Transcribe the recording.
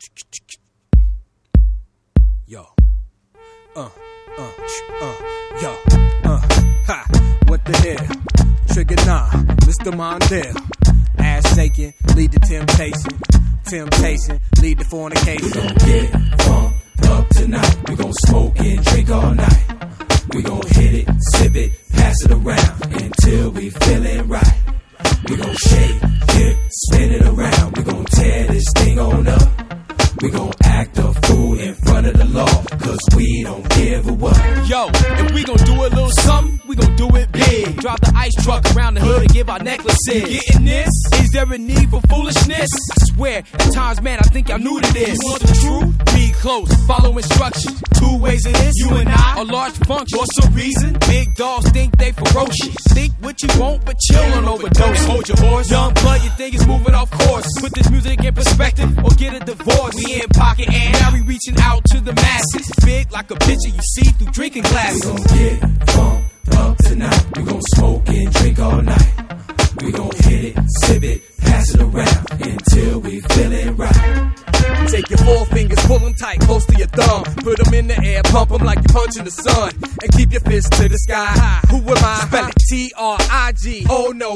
Yo. Yo. Ha. What the hell? Trigger 9, Mr. Mondale. Ass shaking, lead to temptation. Temptation, lead to fornication. We gon' get funked up tonight. We gon' smoke and drink all night. We gon' hit it, sip it, pass it around until we feelin' right. We gon' shake, dip, spin it around. We gon' tear this thing on up. We gon' act a fool in front of the law, cause we don't give a what. Yo, if we gon' do a little something, we gon' do it big. Drive the ice truck around the hood and give our necklaces. Getting this? Is there a need for foolishness? I swear, at times, man, I think y'all new to this. You want the truth? Be close, follow instructions. 2 ways of this, you and I, a large function. For some reason, big dogs think they ferocious. Think what you want, but chill on overdose. And hold your horse. Young blood, you think it's moving off course. Put this music in perspective, or get a divorce. We in pocket and now we reaching out to the masses. Big like a picture you see through drinking glasses. We gon' get funked up tonight. We gon' smoke and drink all night. We gon' hit it, sip it, pass it around until we feelin' right. Take your 4 fingers, pull them tight, close to your thumb. Put them in the air, pump them like you're punching the sun. And keep your fist to the sky. Who am I? Spell it T-R-I-G. Oh no.